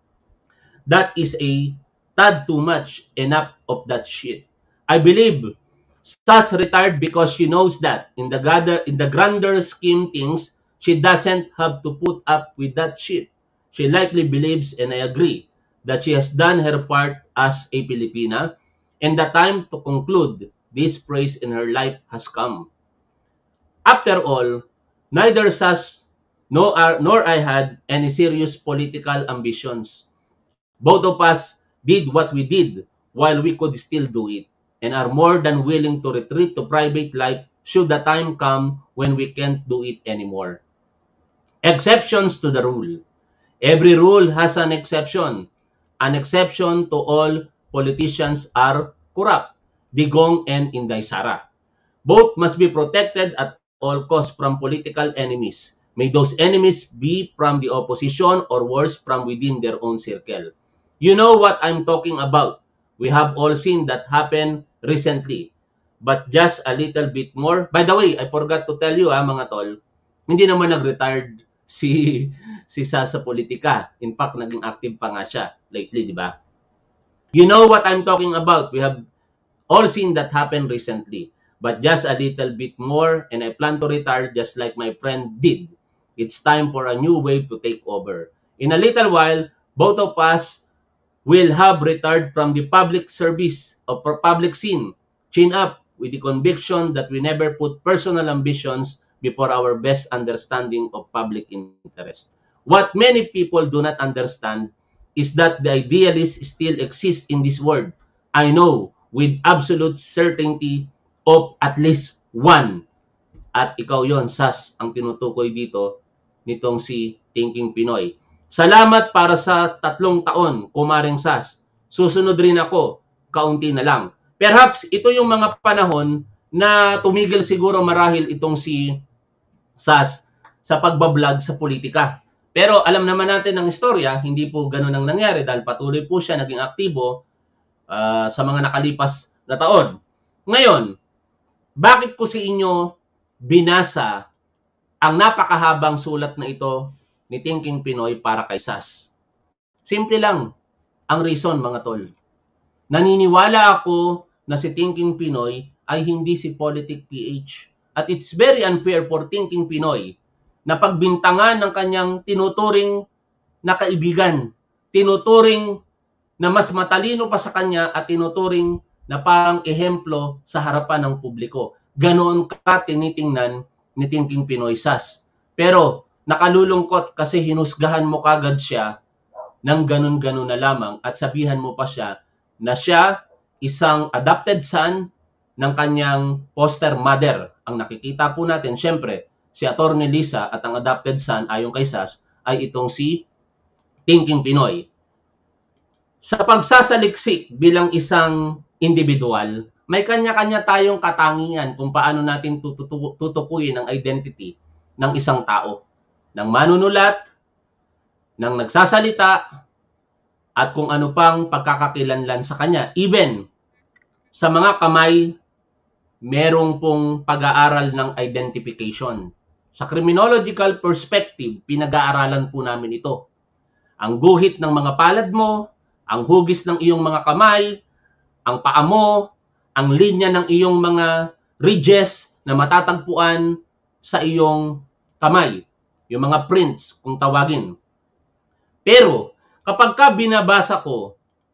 That is a tad too much. Enough of that shit. I believe S A S retired because she knows that in the gather in the grander scheme things, she doesn't have to put up with that shit. She likely believes, and I agree, that she has done her part as a Filipina, and the time to conclude this phase in her life has come. After all, neither S A S nor, nor I had any serious political ambitions. Both of us did what we did while we could still do it, and are more than willing to retreat to private life should the time come when we can't do it anymore. Exceptions to the rule. Every rule has an exception. An exception to all politicians are corrupt, Digong and Inday Sara. Both must be protected at all costs from political enemies. May those enemies be from the opposition or worse, from within their own circle. You know what I'm talking about. We have all seen that happen recently. But just a little bit more. By the way, I forgot to tell you, ah, mga tol, hindi naman nag-retired si si S A S sa politika. In fact, naging active pa nga siya lately, di ba? You know what I'm talking about. We have all seen that happen recently. But just a little bit more, and I plan to retire just like my friend did. It's time for a new wave to take over. In a little while, both of us will have retired from the public service or public scene, chin up with the conviction that we never put personal ambitions before our best understanding of public interest. What many people do not understand is that the idealists still exist in this world. I know with absolute certainty of at least one. At ikaw yon, S A S, ang tinutukoy dito nitong si Thinking Pinoy. Salamat para sa tatlong taon, kumaring S A S. Susunod rin ako, kaunti na lang. Perhaps ito yung mga panahon na tumigil siguro marahil itong si S A S sa pagbablog sa politika. Pero alam naman natin ang istorya, hindi po ganun ang nangyari dahil patuloy po siya naging aktibo uh, sa mga nakalipas na taon. Ngayon, bakit ko sa inyo binasa ang napakahabang sulat na ito ni Thinking Pinoy para kay S A S? Simple lang ang reason, mga tol. Naniniwala ako na si Thinking Pinoy ay hindi si Politic P H. At it's very unfair for Thinking Pinoy na pagbintangan ng kanyang tinuturing na kaibigan, tinuturing na mas matalino pa sa kanya at tinuturing na parang ehemplo sa harapan ng publiko. Ganoon ka tinitingnan ni Thinking Pinoy S A S. Pero nakalulungkot kasi hinusgahan mo kagad siya ng ganun-ganun na lamang at sabihan mo pa siya na siya isang adopted son ng kanyang foster mother. Ang nakikita po natin, syempre, si Atty. Lisa at ang adopted son ayon kay S A S ay itong si Thinking Pinoy. Sa pagsasaliksik bilang isang individual, may kanya-kanya tayong katangian kung paano natin tututu- tutukuyin ang identity ng isang tao. Ng manunulat, ng nagsasalita, at kung ano pang pagkakakilanlan sa kanya. Even sa mga kamay, merong pong pag-aaral ng identification. Sa criminological perspective, pinag-aaralan po namin ito. Ang guhit ng mga palad mo, ang hugis ng iyong mga kamay, ang paa mo, ang linya ng iyong mga ridges na matatagpuan sa iyong kamay. Yung mga prints, kung tawagin. Pero, kapag ka binabasa ko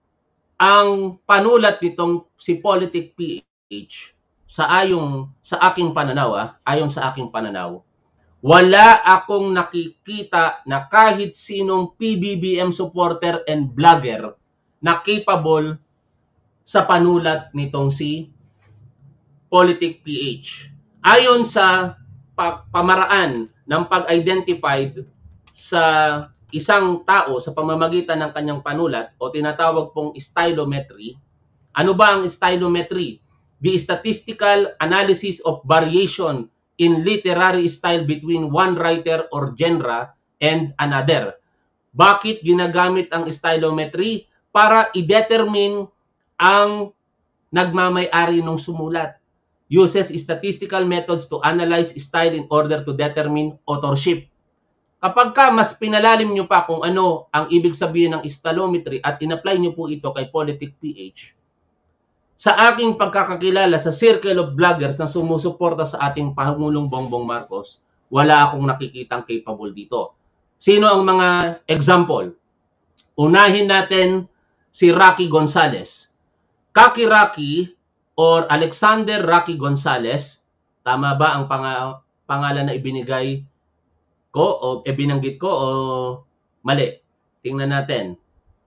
ang panulat nitong si Politic P H sa ayong sa aking pananaw, ah, ayon sa aking pananaw, wala akong nakikita na kahit sinong P B B M supporter and vlogger na capable sa panulat nitong si Politic P H. Ayon sa pamaraan ng pag-identified sa isang tao sa pamamagitan ng kanyang panulat o tinatawag pong stylometry. Ano ba ang stylometry? The statistical analysis of variation in literary style between one writer or genre and another. Bakit ginagamit ang stylometry? Para i-determine ang nagmamay-ari ng sumulat. Uses statistical methods to analyze style in order to determine authorship. Kapag ka mas pinalalim nyo pa kung ano ang ibig sabihin ng stylometry at in-apply nyo po ito kay Politic P H, sa aking pagkakakilala sa circle of vloggers na sumusuporta sa ating Pangulong Bongbong Marcos, wala akong nakikitang capable dito. Sino ang mga example? Unahin natin si Rocky Gonzales. Kaki Rocky or Alexander Rocky Gonzales, tama ba ang pang pangalan na ibinigay ko o ibinanggit ko o mali? Tingnan natin.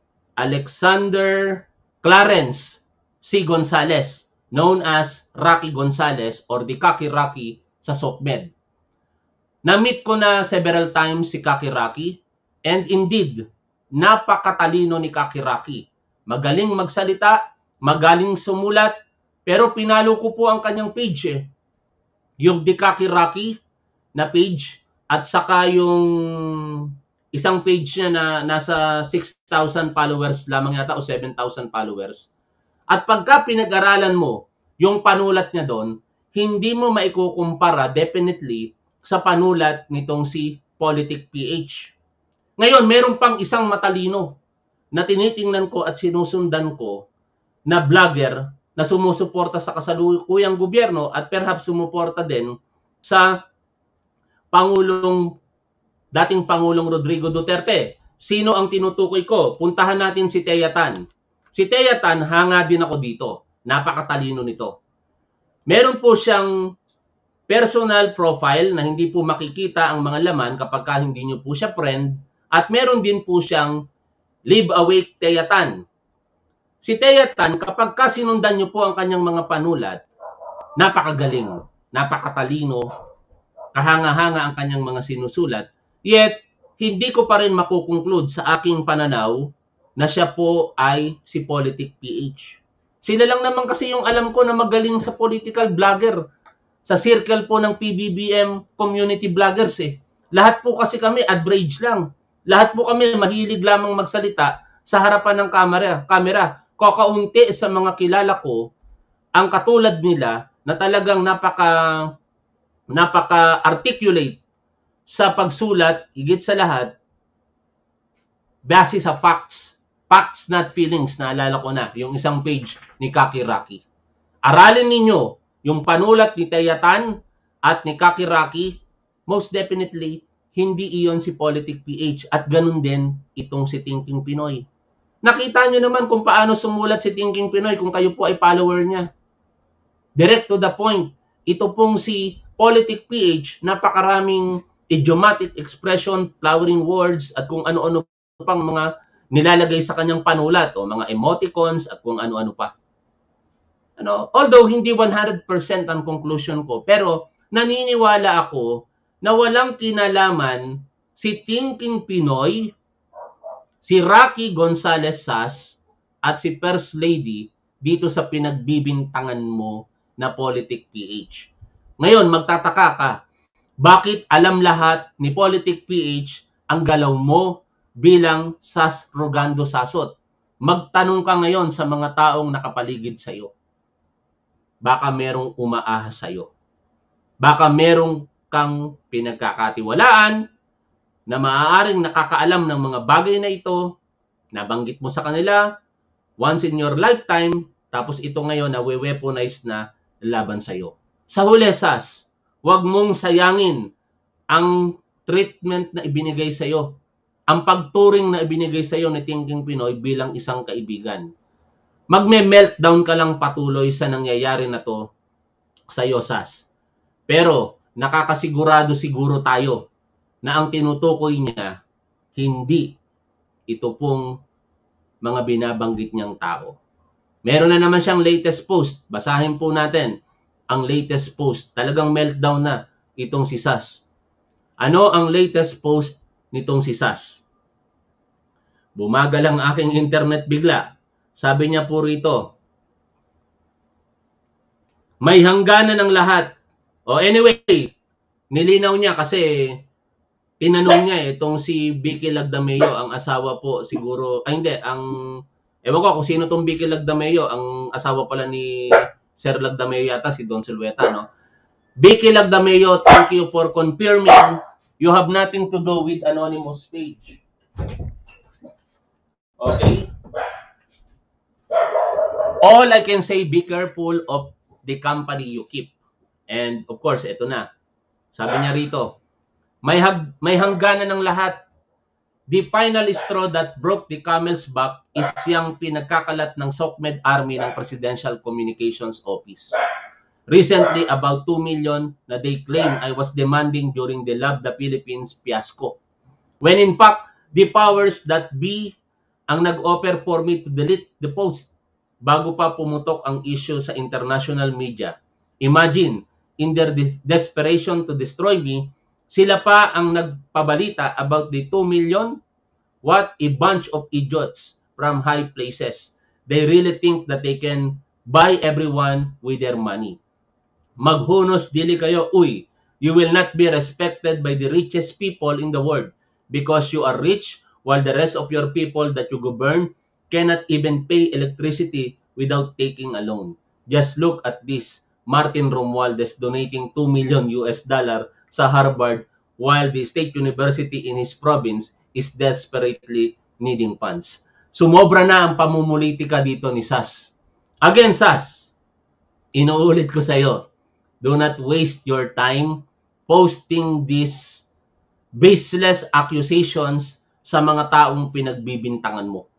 Alexander Clarence C. Gonzales, known as Rocky Gonzales or the Kaki Rocky sa SOCMED. Na-meet ko na several times si Kaki Rocky and indeed, napakatalino ni Kaki Rocky. Magaling magsalita, magaling sumulat, pero pinalo ko po ang kanyang page eh. Yung The Kaki Rocky na page at saka yung isang page niya na nasa six thousand followers lamang yata o seven thousand followers. At pagka pinag-aralan mo yung panulat niya doon, hindi mo maikukumpara definitely sa panulat nitong si Politic P H. Ngayon, meron pang isang matalino na tinitingnan ko at sinusundan ko na vlogger na sumusuporta sa kasalukuyang gobyerno at perhaps sumuporta din sa Pangulong, dating Pangulong Rodrigo Duterte. Sino ang tinutukoy ko? Puntahan natin si Tea Tan. Si Tea Tan, hanga din ako dito. Napakatalino nito. Meron po siyang personal profile na hindi po makikita ang mga laman kapag ka hindi nyo po siya friend. At meron din po siyang Live Awake Tea Tan. Si Tea Tan, kapag ka sinundan nyo po ang kanyang mga panulat, napakagaling, napakatalino, kahanga-hanga ang kanyang mga sinusulat. Yet, hindi ko pa rin makukonclude sa aking pananaw na siya po ay si Politic P H. Sila lang naman kasi yung alam ko na magaling sa political vlogger. Sa circle po ng P B B M community vloggers eh. Lahat po kasi kami average lang. Lahat po kami mahilig lamang magsalita sa harapan ng kamera. kamera. Kakaunti sa mga kilala ko ang katulad nila na talagang napaka napaka-articulate sa pagsulat, higit sa lahat, base sa facts. Facts not feelings, naalala ko na, yung isang page ni Kaki Rocky. Aralin ninyo yung panulat ni Tea Tan at ni Kaki Rocky, most definitely, hindi iyon si Politic P H at ganun din itong si Thinking Pinoy. Nakita nyo naman kung paano sumulat si Thinking Pinoy kung kayo po ay follower niya. Direct to the point. Ito pong si Politic P H, napakaraming idiomatic expression, flowering words, at kung ano-ano pang mga nilalagay sa kanyang panulat o mga emoticons at kung ano-ano pa. Ano, although hindi one hundred percent ang conclusion ko, pero naniniwala ako na walang kinalaman si Thinking Pinoy, si Rocky Gonzalez Sas, at si First Lady dito sa pinagbibintangan mo na Politik P H. Ngayon, magtataka ka, bakit alam lahat ni Politik P H ang galaw mo bilang Sas Rogando Sasot? Magtanong ka ngayon sa mga taong nakapaligid sa iyo. Baka merong umaahas sa iyo. Baka merong kang pinagkakatiwalaan na maaaring nakakaalam ng mga bagay na ito, nabanggit mo sa kanila once in your lifetime, tapos ito ngayon na we-weaponize na laban sa iyo. Sa huli, Sas, huwag mong sayangin ang treatment na ibinigay sa iyo, ang pagturing na ibinigay sa iyo ni Thinking Pinoy bilang isang kaibigan. Magme-meltdown ka lang patuloy sa nangyayari na to sa iyo, Sas. Pero nakakasigurado siguro tayo na ang tinutukoy niya, hindi ito pong mga binabanggit niyang tao. Meron na naman siyang latest post. Basahin po natin ang latest post. Talagang meltdown na itong si Sas. Ano ang latest post nitong si Sas? Bumagal ang aking internet bigla. Sabi niya po rito, may hangganan ng lahat. O anyway, nilinaw niya kasi tinanong niya eh, itong si Vicky Lagdameo, ang asawa po siguro, ay hindi, ang, ewan ko kung sino itong Vicky Lagdameo, ang asawa pala ni Sir Lagdameo yata, si Don Silueta, no? Vicky Lagdameo, thank you for confirming you have nothing to do with anonymous page. Okay? All I can say, be careful of the company you keep. And of course, ito na. Sabi niya rito, may, hag may hangganan ng lahat. The final straw that broke the camel's back is yung pinagkakalat ng SOCMED Army ng Presidential Communications Office. Recently, about two million na they claim I was demanding during the Love the Philippines fiasco. When in fact, the powers that be ang nag-offer for me to delete the post bago pa pumutok ang issue sa international media. Imagine, in their desperation to destroy me, sila pa ang nagpabalita about the two million? What a bunch of idiots from high places. They really think that they can buy everyone with their money. Maghunos dili kayo, uy, you will not be respected by the richest people in the world because you are rich while the rest of your people that you govern cannot even pay electricity without taking a loan. Just look at this. Martin Romualdez donating two million U S dollar sa Harvard while the state university in his province is desperately needing funds. Sumobra na ang pamumulitika dito ni Sas. Again, Sas, inuulit ko sa iyo, do not waste your time posting these baseless accusations sa mga taong pinagbibintangan mo.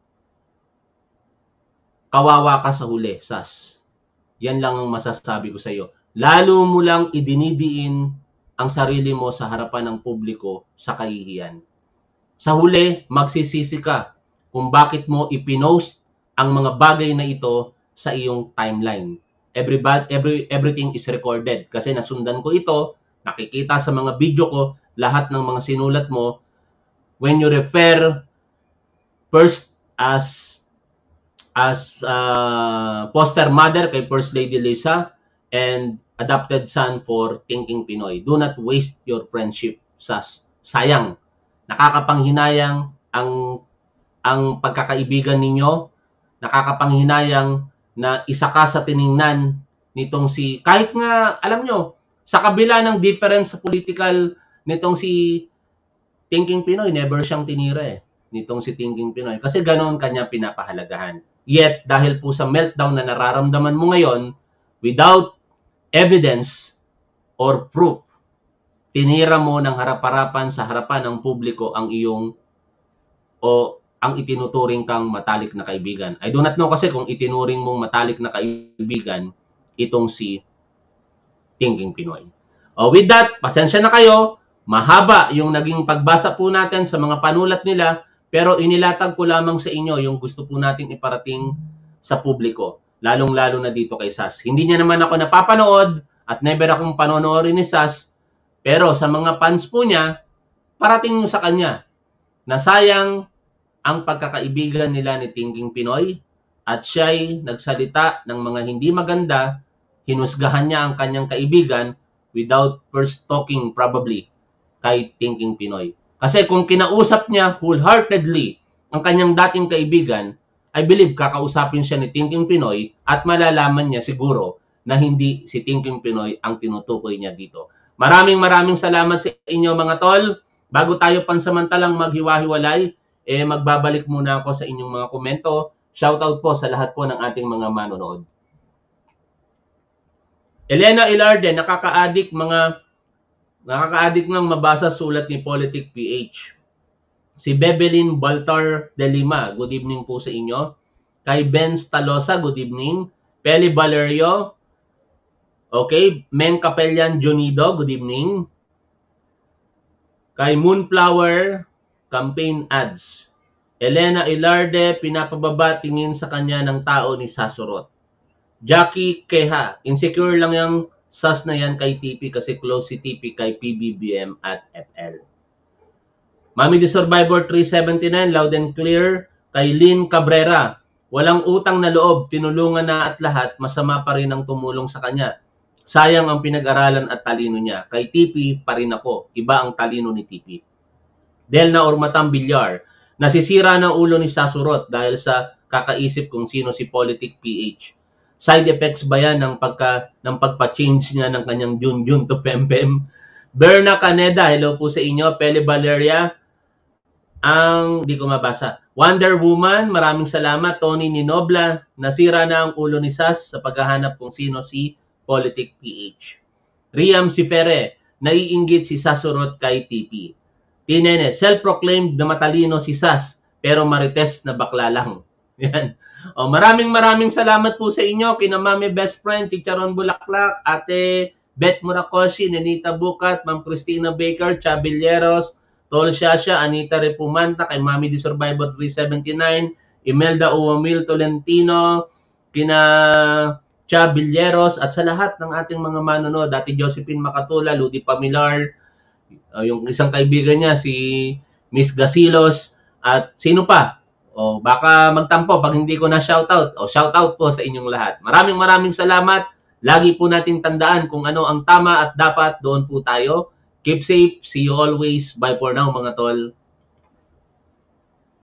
Kawawa ka sa huli, Sas. Yan lang ang masasabi ko sa iyo. Lalo mo lang idinidiin ang sarili mo sa harapan ng publiko sa kahihiyan. Sa huli, magsisisi ka kung bakit mo ipinost ang mga bagay na ito sa iyong timeline. Everybody, every, everything is recorded. Kasi nasundan ko ito, nakikita sa mga video ko, lahat ng mga sinulat mo. When you refer first as as uh, foster mother kay First Lady Lisa and adopted son for Thinking Pinoy. Do not waste your friendship, Sas. Sayang. Nakakapanghinayang ang ang pagkakaibigan ninyo. Nakakapanghinayang na isa ka sa tiningnan nitong si, kahit nga, alam nyo, sa kabila ng difference sa political nitong si Thinking Pinoy, never siyang tinira eh. Nitong si Thinking Pinoy. Kasi ganoon kanya pinapahalagahan. Yet, dahil po sa meltdown na nararamdaman mo ngayon, without evidence or proof, tinira mo ng harap-harapan sa harapan ng publiko ang iyong o ang itinuturing kang matalik na kaibigan. I do not know kasi kung itinuring mong matalik na kaibigan itong si Thinking Pinoy. O with that, pasensya na kayo. Mahaba yung naging pagbasa po natin sa mga panulat nila, pero inilatag ko lamang sa inyo yung gusto po nating iparating sa publiko, lalong-lalo na dito kay Sas. Hindi niya naman ako napapanood at never akong panonoorin ni Sas, pero sa mga fans po niya, parating sa kanya na sayang ang pagkakaibigan nila ni Thinking Pinoy at siya'y nagsalita ng mga hindi maganda, hinusgahan niya ang kanyang kaibigan without first talking probably kay Thinking Pinoy. Kasi kung kinausap niya wholeheartedly ang kanyang dating kaibigan, I believe kakausapin siya ni Thinking Pinoy at malalaman niya siguro na hindi si Thinking Pinoy ang tinutukoy niya dito. Maraming maraming salamat sa inyo mga tol. Bago tayo pansamantalang maghiwa-hiwalay, eh magbabalik muna ako sa inyong mga komento. Shoutout po sa lahat po ng ating mga manonood. Elena Ilarde, nakaka-addict mga nakaka-addict ng mabasa sulat ni Politic P H. Si Bebelin Baltar de Lima, good evening po sa inyo. Kay Ben Stalosa, good evening. Peli Valerio, okay. Men Capellan Junido, good evening. Kay Moonflower, campaign ads. Elena Ilarde, pinapababa tingin sa kanya ng tao ni Sasurot. Jackie Keha, insecure lang yung sas na yan kay T P kasi close si T P kay P B B M at F L. Mami the Survivor three seventy-nine, loud and clear. Kay Lynn Cabrera, walang utang na loob, tinulungan na at lahat, masama pa rin ang tumulong sa kanya. Sayang ang pinag-aralan at talino niya. Kay T P pa rin ako, iba ang talino ni T P. Delna Ormatang Bilyar, nasisira ng ulo ni Sasurot dahil sa kakaisip kung sino si Politic P H. Side effects ba yan ng, pagka, ng pagpa-change niya ng kanyang Junjun to Pempem? Berna Caneda, hello po sa inyo. Pele Valeria, ang di ko mabasa. Wonder Woman, maraming salamat. Tony Ninobla, nasira na ang ulo ni Sas sa paghahanap kung sino si Politic P H. Riam Sifere, naiinggit si Sasurot kay T P. Tinene, self-proclaimed na matalino si Sas, pero marites na bakla lang. Yan. O, maraming maraming salamat po sa inyo. Kina Mami Best Friend, Chicharon Bulaklak, Ate Beth Murakoshi, Nenita Bukat, Ma'am Christina Baker, Chabilleros, Tol Shasha, Anita Repumanta, kay Mami the Survivor three seventy-nine, Imelda Uwamil Tolentino, kina Chabilleros, at sa lahat ng ating mga manonood, Dati Josephine Makatula, Ludi Pamilar, uh, yung isang kaibigan niya, si Miss Gasilos, at sino pa? O baka magtampo pag hindi ko na shoutout. O shoutout po sa inyong lahat. Maraming maraming salamat. Lagi po nating tandaan kung ano ang tama at dapat, doon po tayo. Keep safe. See you always. Bye for now mga tol.